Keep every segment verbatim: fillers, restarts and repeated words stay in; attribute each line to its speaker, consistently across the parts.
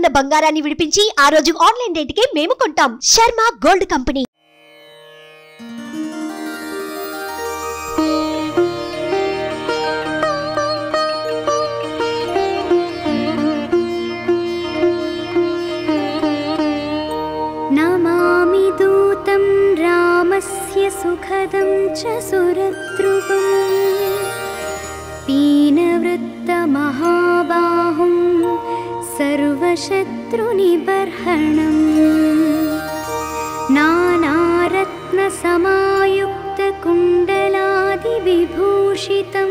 Speaker 1: ఉన్న బంగారాన్ని విడిపించి ఆ రోజు ఆన్లైన్ రేటుకే మేము కొంటాం. Sharma gold company.
Speaker 2: नमामि दूतं रामस्य सुखदं च सुरद्रुवं पीनवृत्तमहाबाहुं सर्वशत्रुनिबर्हणं नानारत्नसमायुक्तकुण्डलादिविभूषितं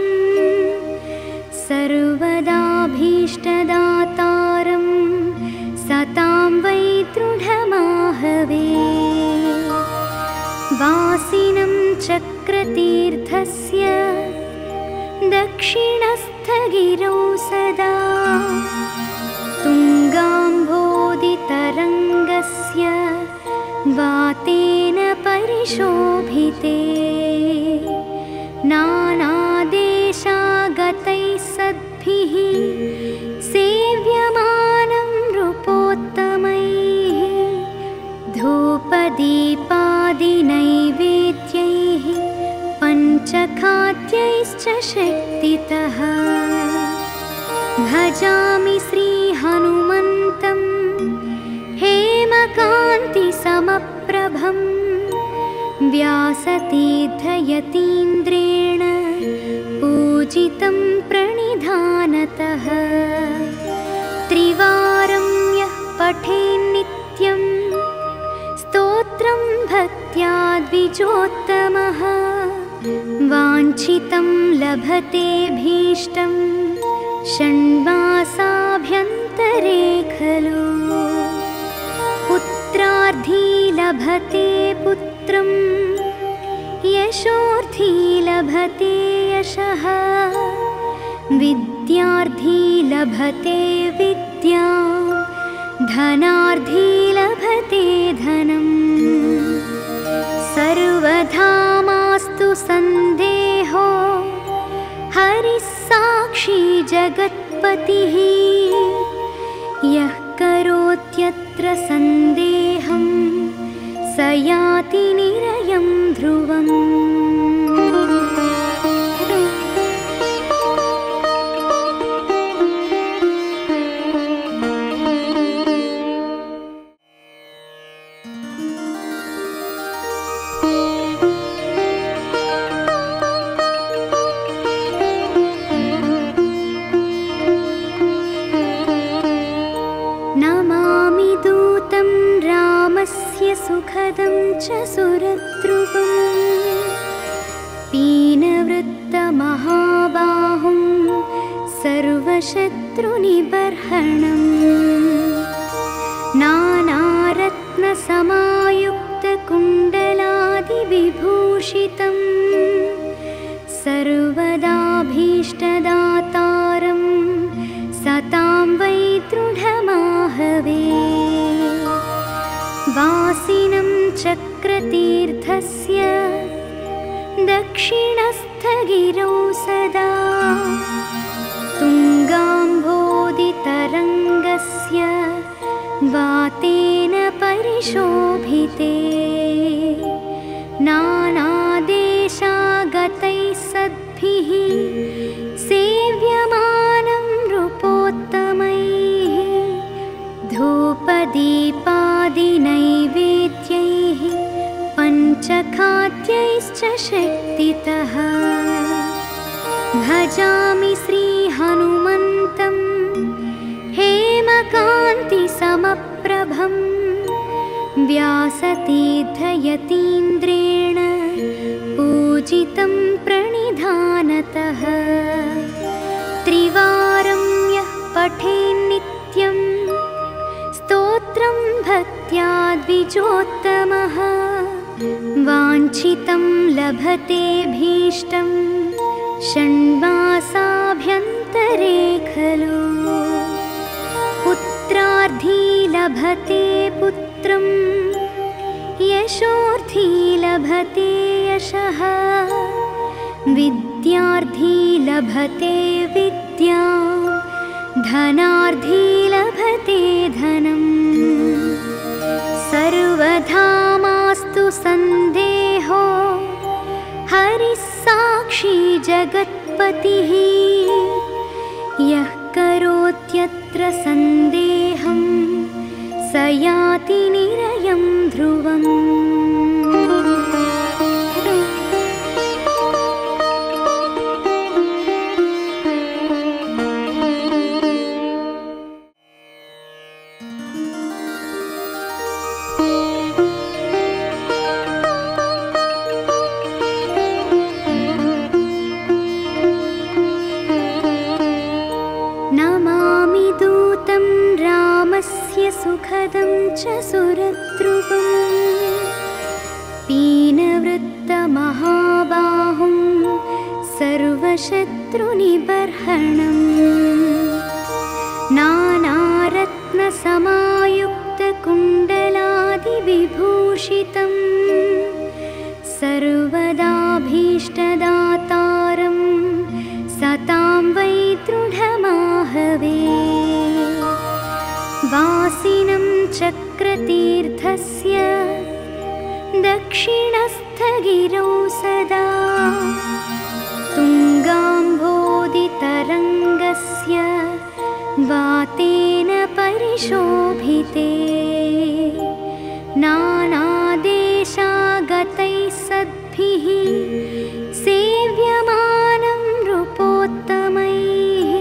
Speaker 2: सर्वदाभीष्टदातारं सतां वै दृढमाहवे वासिनं चक्रतीर्थस्य दक्षिणस्थगिरौ सदा तुङ्गाम्भोदितरङ्गस्य वातेन परिशोभिते नानादेशागतैः सद्भिः सेव्यमानं नृपोत्तमैः धूपदीपादिनैवेद्यैः पञ्चखाद्यैश्च शक्तितः भजामि श्रीहनुमन्तं हेमकान्तिसमप्रभं व्यासतीर्थयतीन्द्रेण पूजितं प्रणिधानतः त्रिवारं यः पठेन्नित्यं स्तोत्रं भक्त्या द्विजोत्तमः वाञ्छितं लभते भीष्टं षण्मासाभ्यन्तरे खलु पुत्रार्थी लभते पुत्रं यशोर्थी लभते यशः विद्यार्थी लभते विद्यां धनार्थी लभते धनम् सर्वधा मास्तु सन्देहो हरिः साक्षी जगत्पतिः यः करोत्यत्र सन्देहं स याति निरयं ध्रुवम् नमामि दूतं रामस्य सुखदं च सुरद्रुवं पीनवृत्तमहाबाहुं सर्वशत्रुनिबर्हणं नानारत्नसमायुक्तकुण्डलादिविभूषितं सर्वदाभीष्टदातारं सतां वै दृढमाहवे वासिनं चक्रतीर्थस्य दक्षिणस्थगिरौ सदा तुङ्गाम्भोदितरङ्गस्य वातेन परिशोभिते नानादेशागतैः सद्भिः सेव्यमानं नृपोत्तमैः धूपदीपादिनैवेद्यैः पञ्चखाद्यैश्च शक्तितः भजामि श्रीहनुमन्तं हेमकान्तिसमप्रभं व्यासतीर्थयतीन्द्रेण पूजितं प्रणिधानतः त्रिवारं यः पठेन्नित्यं स्तोत्रं भक्त्या द्विजोत्तमः वाञ्छितं लभते भीष्टं षण्मासाभ्यन्तरे खलु पुत्रार्थी लभते पुत्रं यशोर्थी लभते यशः विद्यार्थी लभते विद्यां धनार्थी लभते धनम् जगत्पतिः यः करोत्यत्र सन्देहं स याति निरयं ध्रुवम्। नमामि दूतं रामस्य सुखदं च सुरद्रुवम् पीनवृत्तमहाबाहुं सर्वशत्रुनिबर्हणम् नानारत्नसमायुक्तकुण्डलादिविभूषितं सर्वदाभीष्टदातारं सतां वै दृढमाहवे। वासिनं चक्रतीर्थस्य दक्षिणस्थगिरौ सदा तुङ्गाम्भोदितरङ्गस्य वातेन परिशोभिते नानादेशागतैः सद्भिः सेव्यमानं नृपोत्तमैः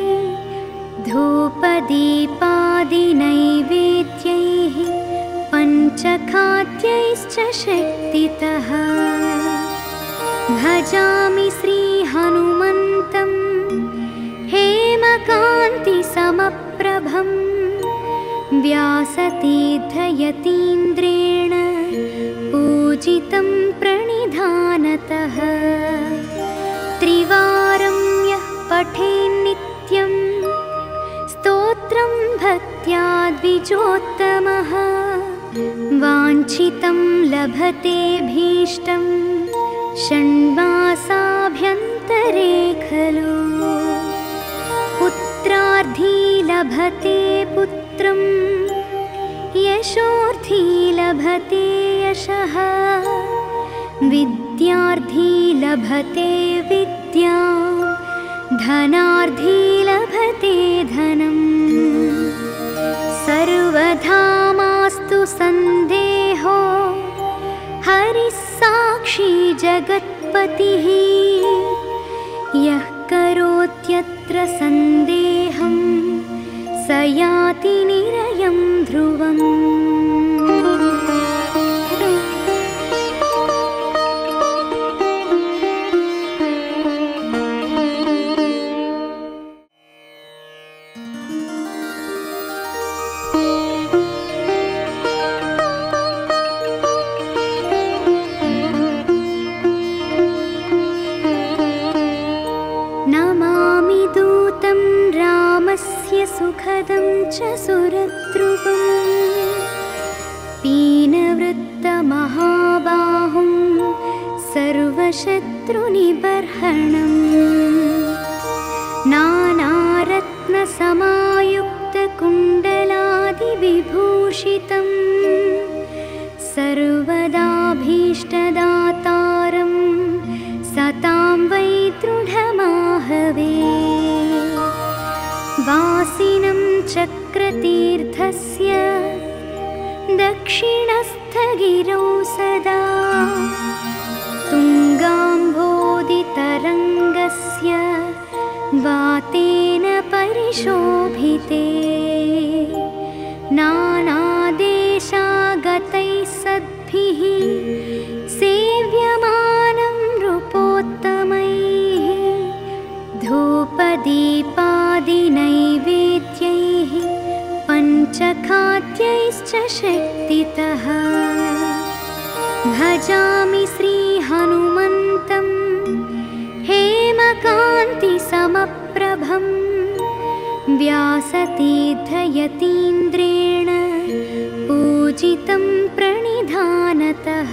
Speaker 2: धूपदीपादिनैवेद्यैः पञ्चखाद्यैश्च शक्तितः। भजामि श्रीहनुमन्तं हेमकान्तिसमप्रभं व्यासतीर्थयतीन्द्रेण पूजितं प्रणिधानतः। त्रिवारं यः पठेन्नित्यं स्तोत्रं भक्त्या द्विजोत्तमः वाञ्छितं लभते भीष्टं षण्मासाभ्यन्तरे खलु। पुत्रार्थी लभते पुत्रं यशोर्थी लभते यशः विद्यार्थी लभते विद्यां धनार्थी लभते धनम्। सर्वधा मास्तु सन्देहो हरिः साक्षी जगत्पतिः यः करोत्यत्र सन्देहं स याति निरयं ध्रुवम्। नमामि दूतं रामस्य सुखदं च सुरद्रुवम् पीनवृत्तमहाबाहुं सर्वशत्रुनिबर्हणम् नानारत्नसमायुक्तकुण्डलादिविभूषितं सर्वदाभीष्टदातारं सतां वै दृढमाहवे। वासिनं चक्रतीर्थस्य दक्षिणस्थगिरौ सदा तुङ्गाम्भोदितरङ्गस्य वातेन परिशोभिते नानादेशागतैः सद्भिः सेव्यमानं नृपोत्तमैः धूपदीपादिनैवेद्यैः पञ्चखाद्यैश्च शक्तितः। भजामि श्रीहनुमन्तं हेमकान्तिसमप्रभं व्यासतीर्थयतीन्द्रेण पूजितं प्रणिधानतः।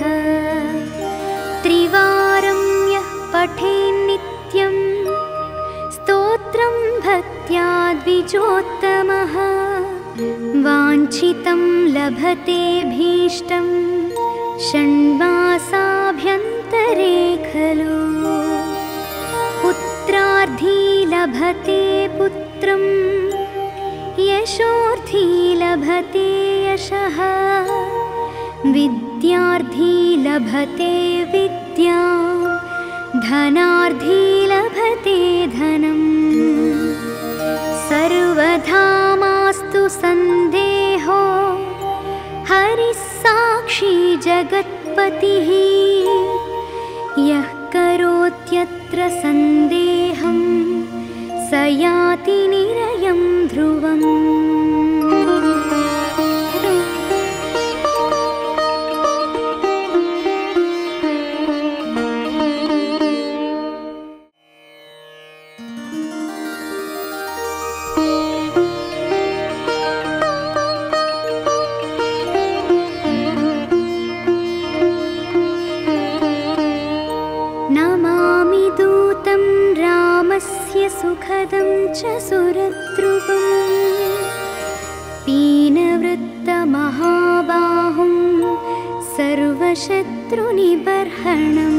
Speaker 2: त्रिवारं यः पठेन्नित्यं स्तोत्रं भक्त्या द्विजोत्तमः वाञ्छितं लभते भीष्टं षण्मासाभ्यन्तरे खलु। पुत्रार्थी पुत्रार्थी लभते पुत्रं यशोर्थी लभते यशः विद्यार्थी लभते विद्यां धनार्थी लभते धनम् सर्वथा मास्तु सन्देहो हरिः साक्षी जगत्पतिः यः करोत्यत्र सन्देहं स याति निरयं ध्रुवम्। नमामि दूतं रामस्य सुखदं च सुरद्रुवं पीनवृत्तमहाबाहुं सर्वशत्रुनिबर्हणम्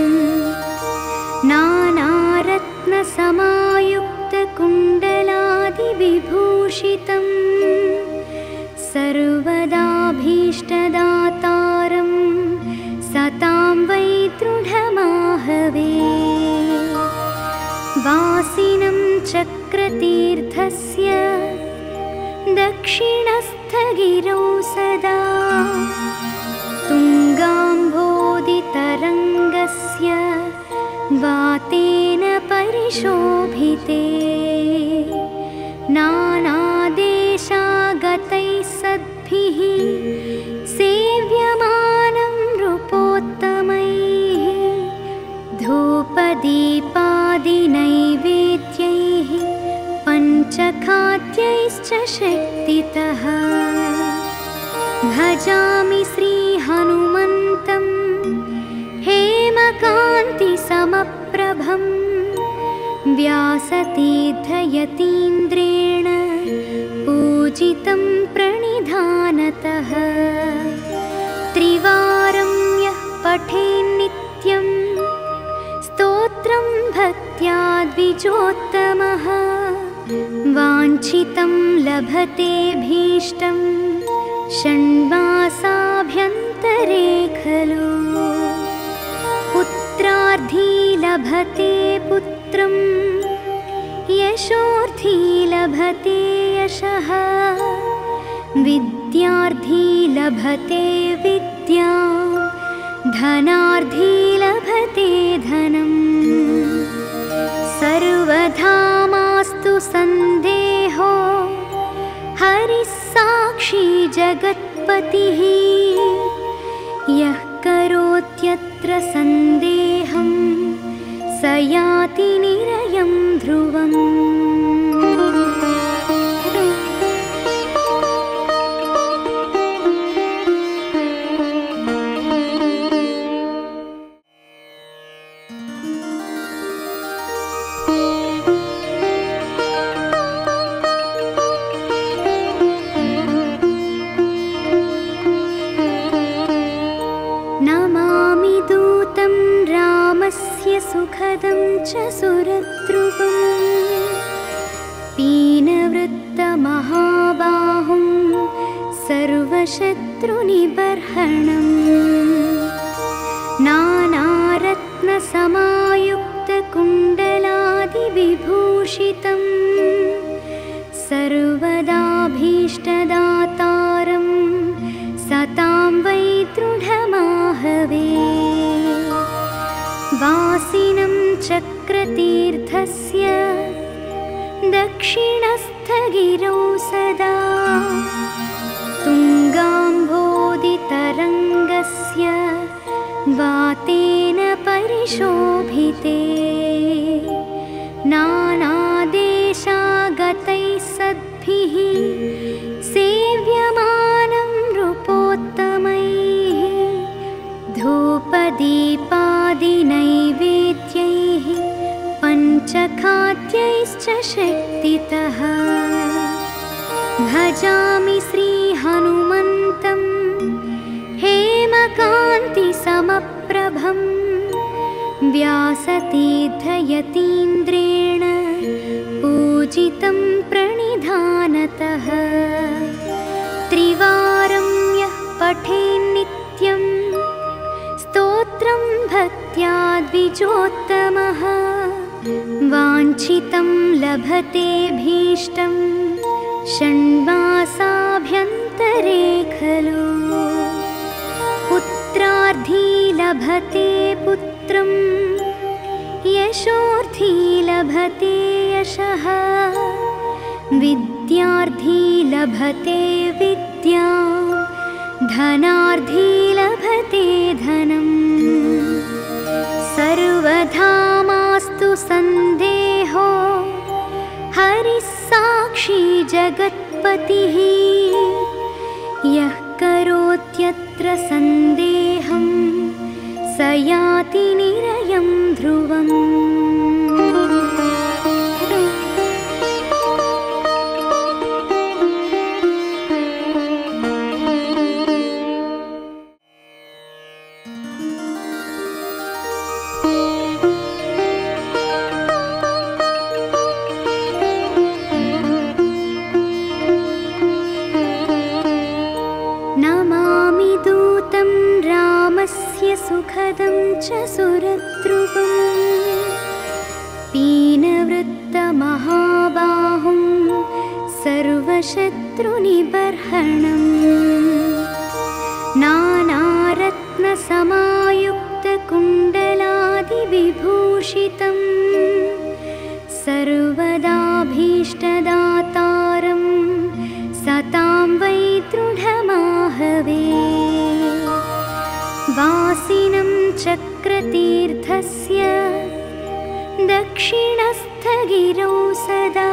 Speaker 2: नानारत्नसमायुक्तकुण्डलादिविभूषितं सर्वदाभीष्टदातारं सतां वै दृढमाहवे वासिनं चक्रतीर्थस्य दक्षिणस्थगिरौ सदा तुङ्गाम्भोदितरङ्गस्य वातेन परिशोभिते नानादेशागतैः सद्भिः सेव्यमानं नृपोत्तमैः धूपदीपादिनैवेद्यैः पञ्चखाद्यैश्च शक्तितः भजामि श्रीहनुमन्तं हेमकान्तिसमप्रभं व्यासतीर्थयतीन्द्रेण पूजितं प्रणिधानतः त्रिवारं यः पठेन्नित्यं स्तोत्रं भक्त्या द्विजोत्तमः वाञ्छितं लभते भीष्टं षण्मासाभ्यन्तरे खलु पुत्रार्थी लभते पुत्रं यशोर्थी लभते यशः विद्यार्थी लभते विद्यां धनार्थी लभते धनम् सर्वथा मास्तु सन्देहो हरिः साक्षी जगत्पतिः यः करोत्यत्र सन्देहं स याति निरयं ध्रुवम्। नमामि दूतं रामस्य सुखदं च सुरद्रुवं पीनवृत्तमहाबाहुं सर्वशत्रुनिबर्हणम् नानारत्नसमायुक्तकुण्डलादिविभूषितं सर्वदाभीष्टदातारं सतां वै दृढमाहवे वासिनं चक्रतीर्थस्य दक्षिणस्थगिरौ सदा तुङ्गाम्भोदितरङ्गस्य वातेन परिशोभिते नानादेशागतैः सद्भिः सेव्यमानं नृपोत्तमैः धूपदीपादिनैवेद्यैः पञ्चखाद्यैश्च शक्तितः भजामि श्रीहनुमन्तं हेमकान्तिसमप्रभं व्यासतीर्थयतीन्द्रेण पूजितं प्रणिधानतः त्रिवारं यः पठेन्नित्यं स्तोत्रं भक्त्या द्विजोत्तमः वाञ्छितं लभते भीष्टं षण्मासाभ्यन्तरे खलु पुत्रार्थी लभते पुत्रं यशोर्थी लभते यशः विद्यार्थी लभते विद्यां धनार्थी लभते धनम् सर्वधा मास्तु सन्देहो हरिः साक्षी जगत्पतिः यः करोत्यत्र सन्देहं स याति निरयं ध्रुवम्। नमामि दूतं रामस्य सुखदं च सुरद्रुवम् पीनवृत्तमहाबाहुं सर्वशत्रुनिबर्हणम् नानारत्नसमायुक्तकुण्डलादिविभूषितं सर्वदाभीष्टदातारं सतां वै दृढमाहवे वासिनं चक्रतीर्थस्य दक्षिणस्थगिरौ सदा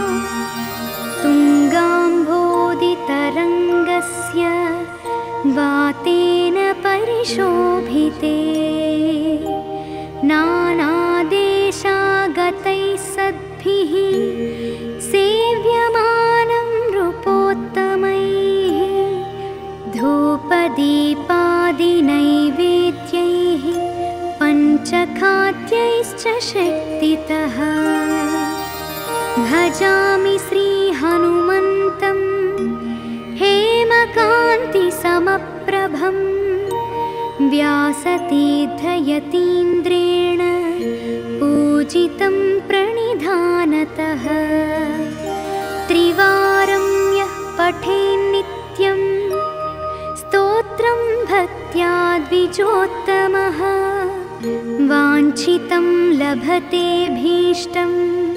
Speaker 2: तुङ्गाम्भोदितरङ्गस्य वातेन परिशोभिते नानादेशागतैः सद्भिः सेव्यमानं नृपोत्तमैः धूपदीपादिनैवेद्यैः पञ्चखाद्यैश्च शक्तितः भजामि श्रीहनुमन्तं हेमकान्तिसमप्रभं व्यासतीर्थयतीन्द्रेण पूजितं प्रणिधानतः त्रिवारं यः पठेन्नित्यं स्तोत्रं भक्त्या द्विजोत्तमः वाञ्छितं लभते भीष्टं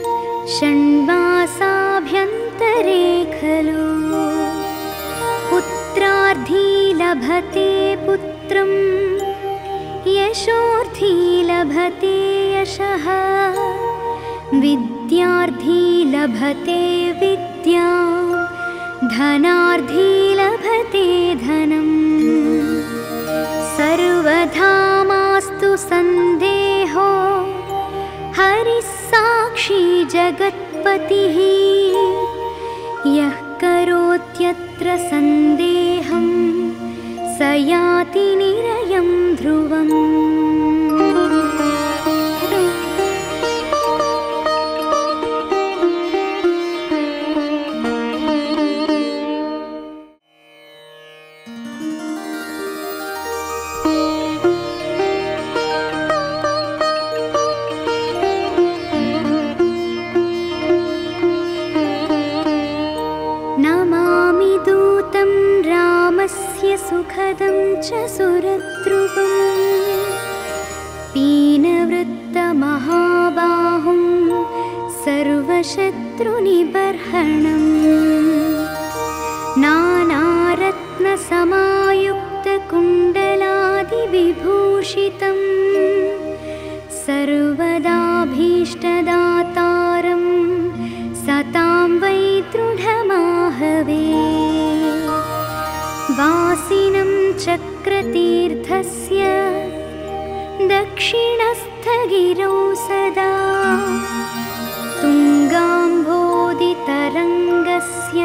Speaker 2: षण्मासाभ्यन्तरे खलु पुत्रार्थी लभते पुत्रं यशोर्थी लभते यशः विद्यार्थी लभते विद्यां धनार्थी लभते धनम् सर्वधा मास्तु सन्देहो हरिः साक्षी जगत्पतिः यः करोत्यत्र सन्देहं स याति निरयं ध्रुवम्। नमामि दूतं रामस्य सुखदं च सुरद्रुवम् पीनवृत्तमहाबाहुं सर्वशत्रुनिबर्हणम् नानारत्नसमायुक्तकुण्डलादिविभूषितं सर्वदाभीष्टदातारं सतां वै दृढमाहवे वासिनं चक्रतीर्थस्य दक्षिणस्थगिरौ सदा तुङ्गाम्भोदितरङ्गस्य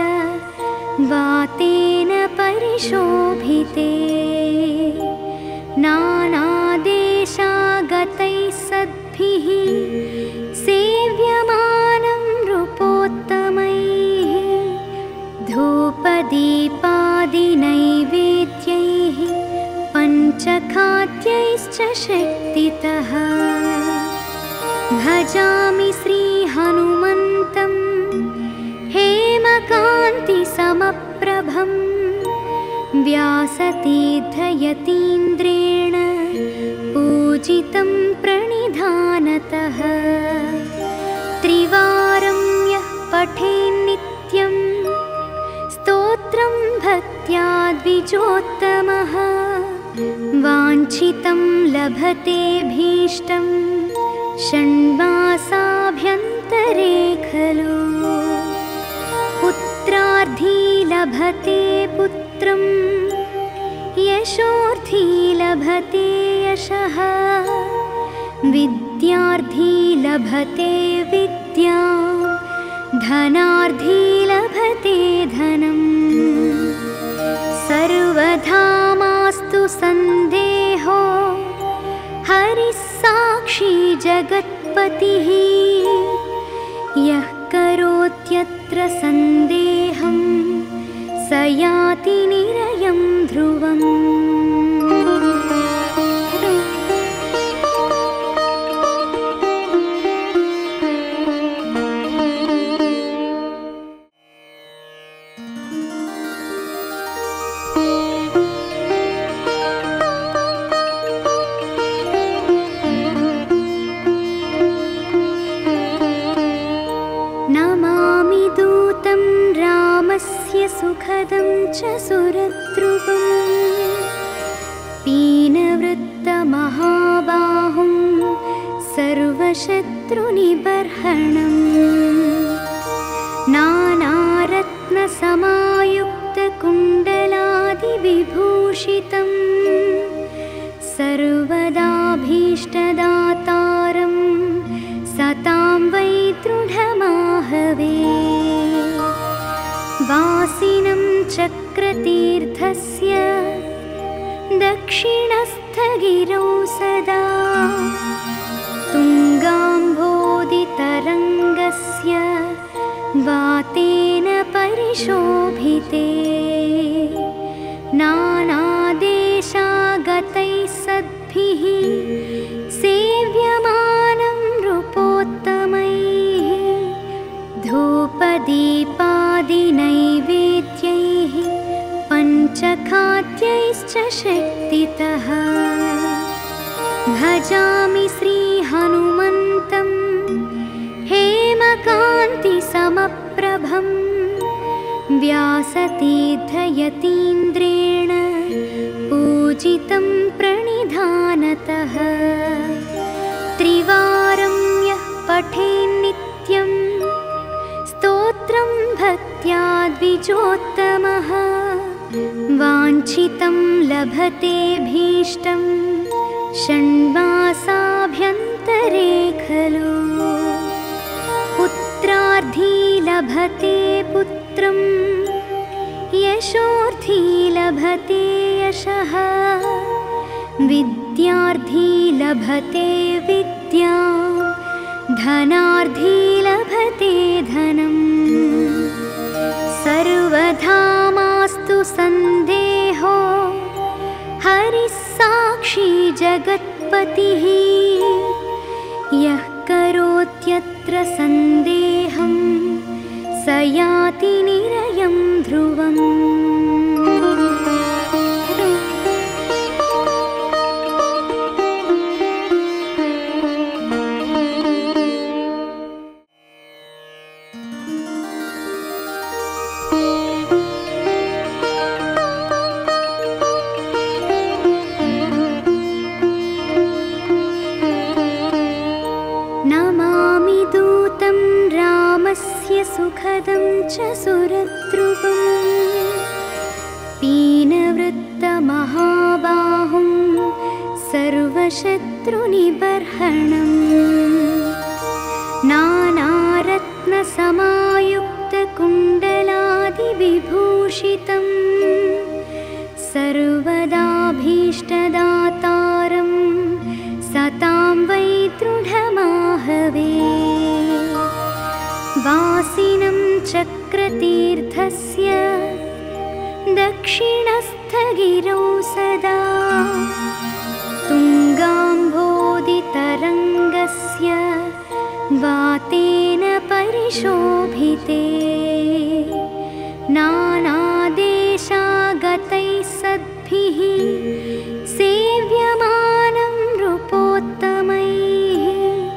Speaker 2: वातेन परिशोभिते नानादेशागतैः सद्भिः सेव्यमानं नृपोत्तमैः धूपदीपादिनैवेद्यैः पञ्चखाद्यैश्च शक्तितः भजामि श्रीहनुमन्तं हेमकान्तिसमप्रभं व्यासतीर्थयतीन्द्रेण पूजितं प्रणिधानतः त्रिवारं यः पठेन्नित्यं स्तोत्रं भक्त्या द्विजोत्तमः वाञ्छितं लभते भीष्टं षण्मासाभ्यन्तरे खलु पुत्रार्थी लभते पुत्रं यशोर्थी लभते यशः विद्यार्थी लभते विद्यां धनार्थी लभते धनम् सर्वधा मास्तु सन्देहो हरिः साक्षी जगत्पतिः यः करोत्यत्र सन्देहं स याति निरयं ध्रुवम् सुखदं च सुरद्रुवं पीनवृत्तमहाबाहुं सर्वशत्रुनिबर्हणम् नानारत्नसमायुक्तकुण्डलादिविभूषितं सर्वदाभीष्टदातारं सतां वै दृढमाहवे वासिनं चक्रतीर्थस्य दक्षिणस्थगिरौ सदा तुङ्गाम्भोदितरङ्गस्य वातेन परिशोभिते नानादेशागतैः सद्भिः सेव्यमानं नृपोत्तमैः धूपदीपादिनैवेद्यैः पञ्चखाद्यैश्च शक्तितः भजामि श्रीहनुमन्तं हेमकान्तिसमप्रभं व्यासतीर्थयतीन्द्रेण पूजितं प्रणिधानतः त्रिवारं यः पठेन्नित्यं स्तोत्रं भक्त्या द्विजोत्तमः वाञ्छितं लभते भीष्टं षण्मासाभ्यन्तरे खलु पुत्रार्थी लभते पुत्रं यशोर्थी लभते यशः विद्यार्थी लभते विद्यां धनार्थी लभते धनम् सर्वधा मास्तु सन्देहो हरिः साक्षी जगत्पतिः यः करोत्यत्र सन्देहं स याति निरयं ध्रुवम् नमामि दूतं रामस्य सुखदं च सुरद्रुवं पीनवृत्तमहाबाहुं सर्वशत्रुनिबर्हणम् नानारत्नसमायुक्तकुण्डलादिविभूषितं सर्वदाभीष्टदातारं सतां वै दृढमाहवे वासिनं चक्रतीर्थस्य दक्षिणस्थगिरौ सदा तुङ्गाम्भोदितरङ्गस्य वातेन परिशोभिते नानादेशागतैः सद्भिः सेव्यमानं नृपोत्तमैः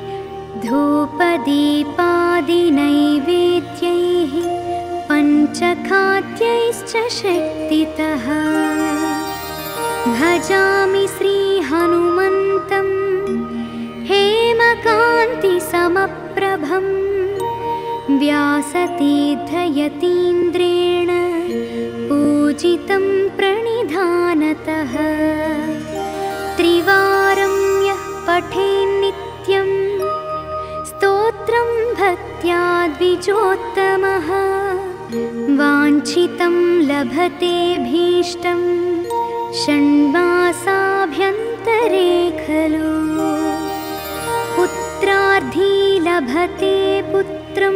Speaker 2: धूपदीपादिनैवेद्यैः पञ्चखाद्यैश्च शक्तितः भजामि श्रीहनुमन्तं हेमकान्तिसमप्रभं व्यासतीर्थयतीन्द्रेण पूजितं प्रणिधानतः त्रिवारं यः पठेन्नित्यं स्तोत्रं भक्त्या द्विजोत्तमः वाञ्छितं लभते भीष्टं षण्मासाभ्यन्तरे खलु पुत्रार्थी लभते पुत्रं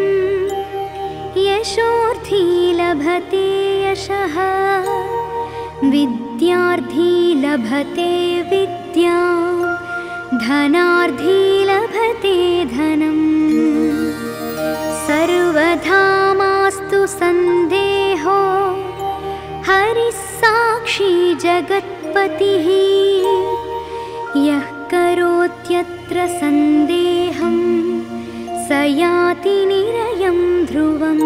Speaker 2: यशोर्थी लभते यशः विद्यार्थी लभते विद्यां धनार्थी लभते धनम् सर्वधा मास्तु सन्देहो हरिः साक्षी जगत्पतिः यः करोत्यत्र सन्देहं स याति निरयं ध्रुवम्।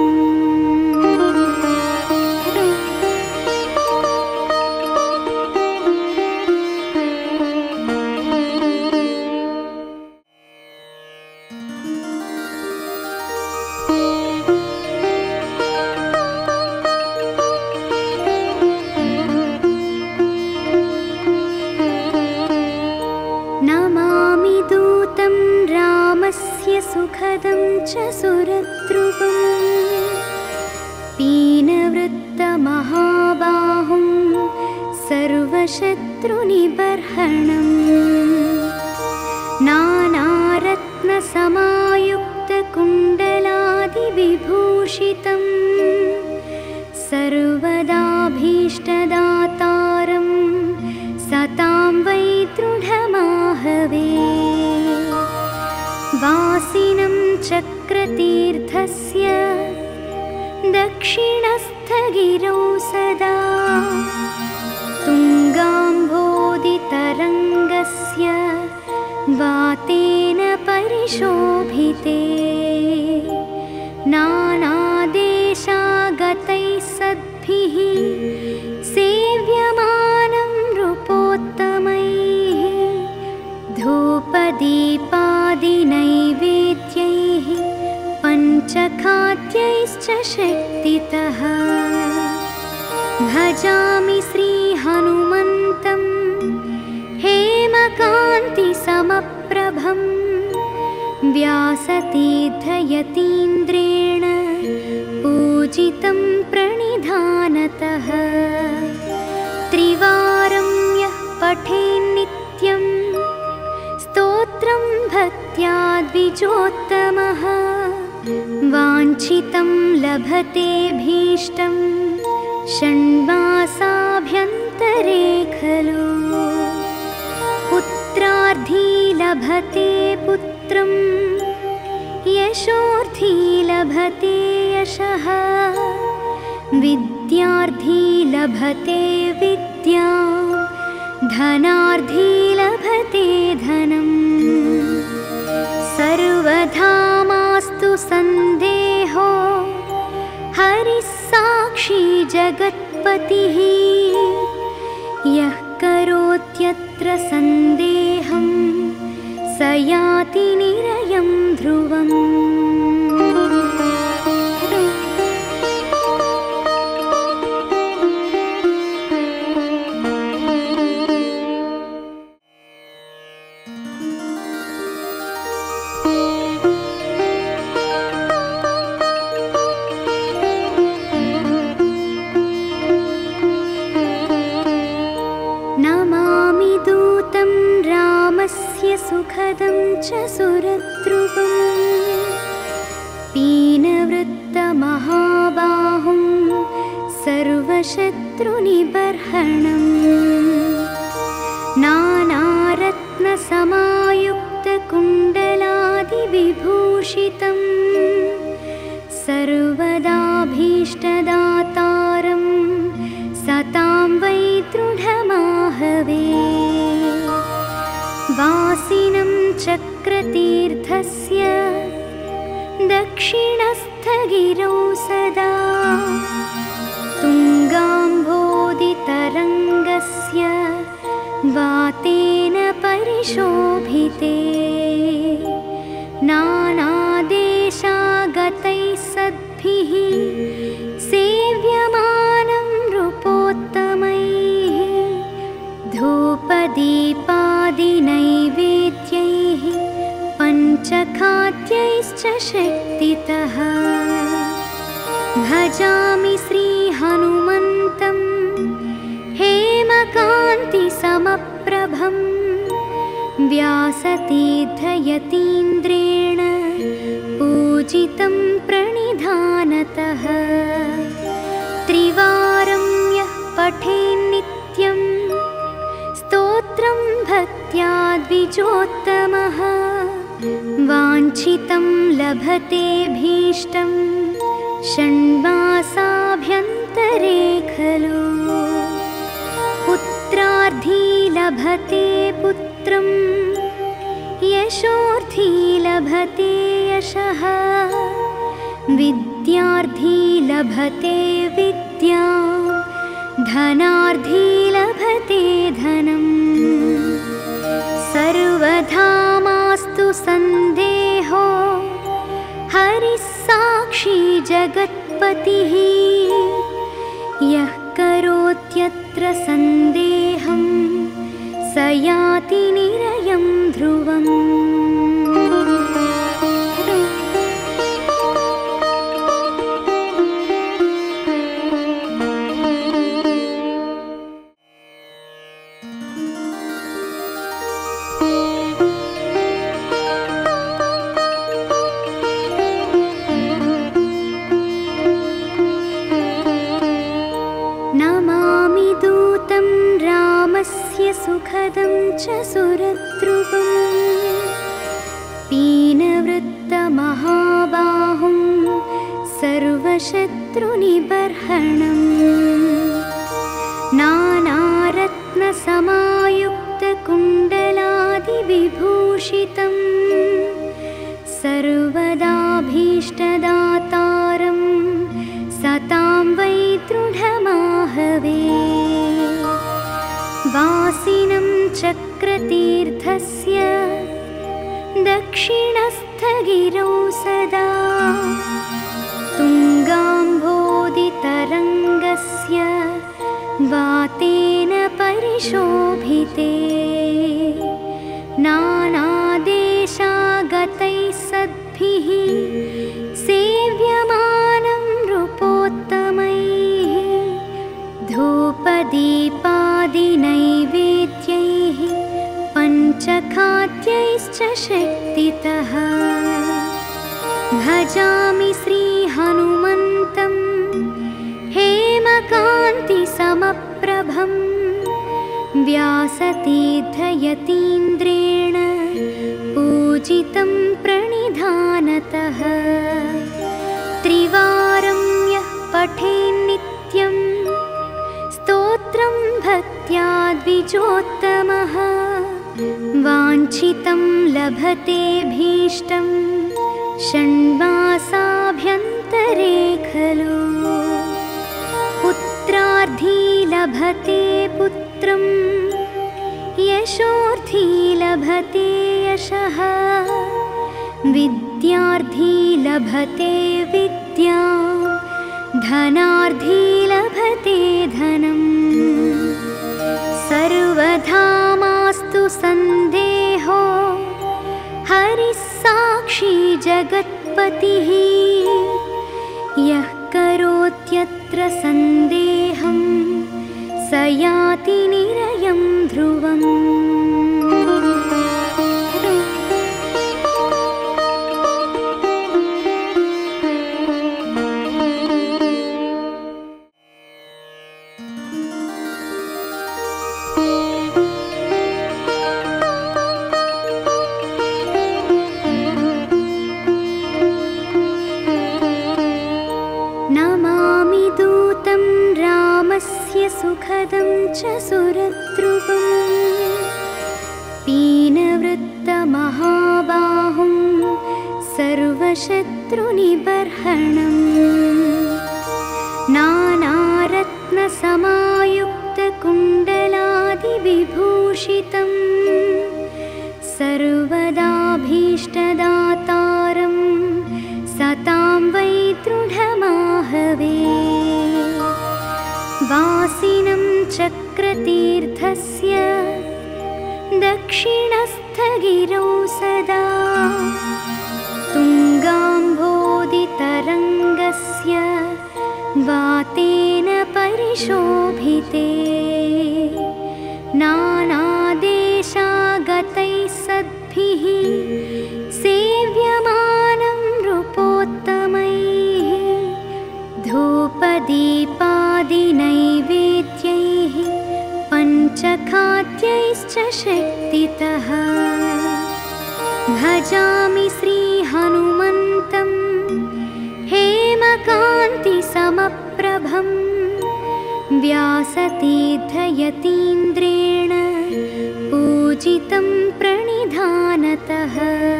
Speaker 2: सुखदं च सुरद्रुवं पीनवृत्तमहाबाहुं सर्वशत्रुनिबर्हणं नानारत्नसमायुक्तकुण्डलादिविभूषितं सर्वदाभीष्टदातारं सतां वै दृढमाहवे वासिनं चक्रतीर्थस्य दक्षिणस्थगिरौ सदा तुङ्गाम्भोदितरङ्गस्य वातेन परिशोभिते नानादेशागतैः सद्भिः सेव्यमानं नृपोत्तमैः धूपदीपादिनैवेद्यैः पञ्चखाद्यैश्च शक्तितः भजामि श्रीहनुमन्तं हेमकान्तिसमप्रभं व्यासतीर्थयतीन्द्रेण पूजितं प्रणिधानतः त्रिवारं यः पठेन्नित्यं स्तोत्रं भक्त्या द्विजोत्तमः वाञ्छितं लभते भीष्टं षण्मासाभ्यन्तरे खलु पुत्रार्थी लभते पुत्रं यशोर्थी लभते यशः विद्यार्थी लभते विद्यां धनार्थी लभते धनम् सर्वधा मास्तु सन्देहो हरिः साक्षी जगत्पतिः यः करोत्यत्र सन्देहं स याति निरयं ध्रुवम्। नमामि दूतं रामस्य सुखदं च सुरद्रुवं पीनवृत्तमहाबाहुं सर्व सर्वशत्रुनिबर्हणम् नानारत्नसमायुक्तकुण्डलादिविभूषितम् सर्वदाभीष्टदातारं सतां वै दृढमाहवे वासिनं चक्रतीर्थस्य दक्षिणस्थगिरौ सदा तुङ्गाम्भोदितरङ्गस्य वातेन परिशोभिते नानादेशागतैः सद्भिः सेव्यमानं नृपोत्तमैः धूपदीपादिनैवेद्यैः पञ्चखाद्यैश्च शक्तितः भजामि श्रीहनुमन्तं हेमकान्तिसमप्रभं व्यासतीर्थयतीन्द्रेण पूजितं प्रणिधानतः त्रिवारं यः पठेन्नित्यं स्तोत्रं भक्त्या द्विजोत्तमः वाञ्छितं लभते भीष्टं षण्मासाभ्यन्तरे खलु पुत्रार्थी लभते पुत्रं यशोर्थी लभते यशः विद्यार्थी लभते विद्यां धनार्थी लभते धनम् सर्वधा मास्तु सन्देहो हरिः साक्षी जगत्पतिः यः करोत्यत्र सन्देहं स याति निरयं ध्रुवम् नमामि दूतं रामस्य सुखदं च सुरद्रुवम् पीनवृत्तमहाबाहुं सर्वशत्रुनिबर्हणम् नानारत्नसमायुक्तकुण्डलादिविभूषितं सर्वदाभीष्टदातारं सतां वै दृढमाहवे वासिनं चक्रतीर्थस्य दक्षिणस्थगिरौ सदा तुङ्गाम्भोदितरङ्गस्य वातेन परिशोभिते नानादेशागतैः सद्भिः सेव्यमानं नृपोत्तमैः धूपदीपादिनैवेद्यैः पञ्चखाद्यैश्च शक्तितः भजामि श्रीहनुमन्तं हेमकान्तिसमप्रभं व्यासतीर्थयतीन्द्रेण पूजितं प्रणिधानतः त्रिवारं यः पठेन्नित्यं स्तोत्रं भक्त्या द्विजोत्तमः वाञ्छितं लभते भीष्टं षण्मासाभ्यन्तरे खलु पुत्रार्थी लभते पुत्रं यशोर्थी लभते यशः विद्यार्थी लभते विद्यां धनार्थी लभते धनम् सर्वधा मास्तु सन्देहो हरिः साक्षी जगत्पतिः यः करोत्यत्र सन्देहं स याति निरयं ध्रुवम् नमामि दूतं रामस्य सुखदं च सुरद्रुवं पीनवृत्तमहाबाहुं सर्वशत्रुनिबर्हणम् नानारत्नसमायुक्तकुण्डलादिविभूषितं सर्वदाभीष्टदातारं सतां वै दृढमाहवे वासिनं चक्रतीर्थस्य दक्षिणस्थगिरौ सदा तुङ्गाम्भोदितरङ्गस्य वातेन परिशोभिते नानादेशागतैः सद्भिः सेव्यमानं नृपोत्तमैः धूपदीपादिनैवेद्यैः पञ्चखाद्यैश्च शक्तितः भजामि श्रीहनुमन्तं हेमकान्तिसमप्रभं व्यासतीर्थयतीन्द्रेण पूजितं प्रणिधानतः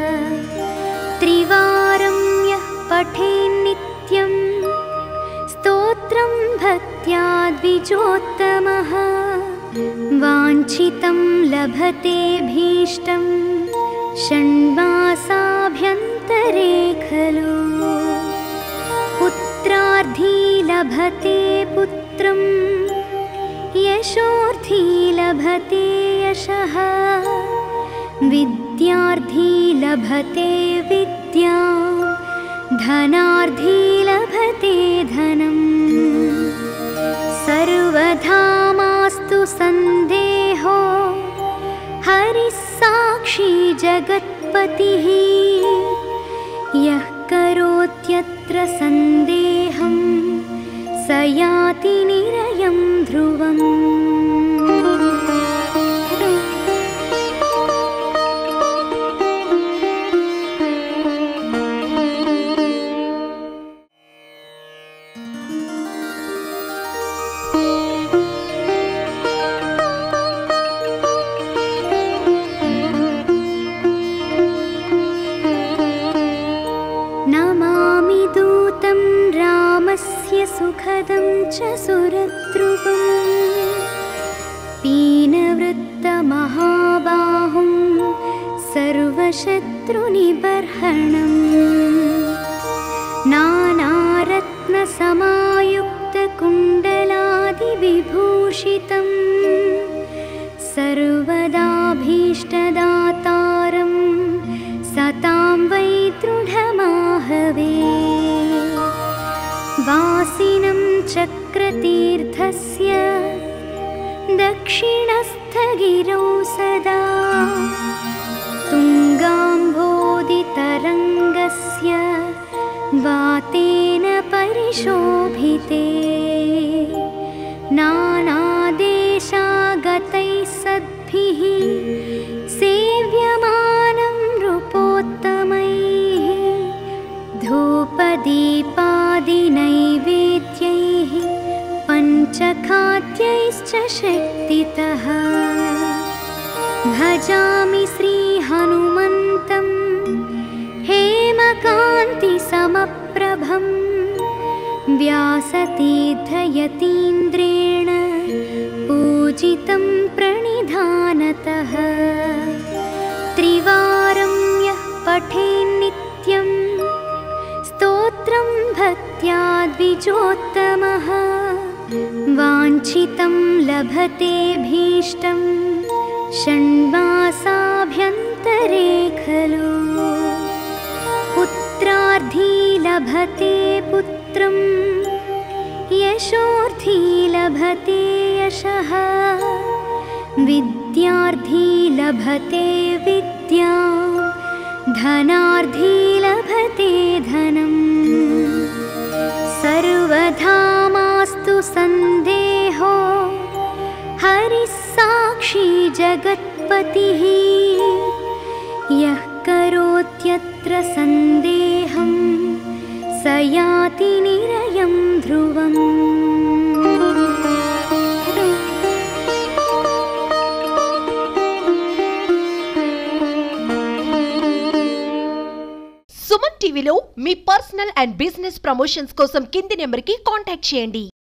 Speaker 2: त्रिवारं यः पठेन्नित्यं स्तोत्रं भक्त्या द्विजोत्तमः वाञ्छितं लभते भीष्टं षण्मासाभ्यन्तरे खलु पुत्रार्थी लभते पुत्रं यशोर्थी लभते यशः विद्यार्थी लभते विद्यां धनार्थी लभते धनम् सर्वधा मास्तु सन्देहो हरिः साक्षी जगत्पतिः यः करोत्यत्र सन्देहं स याति निरयं ध्रुवम् नमामि दूतं रामस्य सुखदं च सुरद्रुवं पीनवृत्तमहाबाहुं सर्वशत्रुनिबर्हणम् नानारत्नसमायुक्तकुण्डलादिविभूषितं सर्वदाभीष्टदातारं सतां वै दृढमाहवे वासिनं चक्रतीर्थस्य दक्षिणस्थगिरौ सदा तुङ्गाम्भोदितरङ्गस्य वातेन परिशोभिते नानादेशागतैः सद्भिः सेव्यमानं नृपोत्तमैः धूपदीपादिनैवेद्यैः पञ्चखाद्यैश्च शक्तितः भजामि श्रीहनुमन्तं हेमकान्तिसमप्रभं व्यासतीर्थयतीन्द्रेण पूजितं प्रणिधानतः त्रिवारं यः पठेन्नित्यं स्तोत्रं भक्त्या द्विजोत्तमः वाञ्छितं लभते भीष्टं षण्मासाभ्यन्तरे खलु पुत्रार्थी लभते पुत्रं यशोर्थी लभते यशः विद्यार्थी लभते विद्यां धनार्थी लभते धनम् सर्वधा मास्तु सन्देहो जगत्पतिः यः करोत्यत्र सन्देहं स याति निरयं ध्रुवम्।
Speaker 1: సుమన్ టీవీలో మీ పర్సనల్ అండ్ బిజినెస్ ప్రమోషన్స్ కోసం కింది నెంబర్కి కాంటాక్ట్ చేయండి.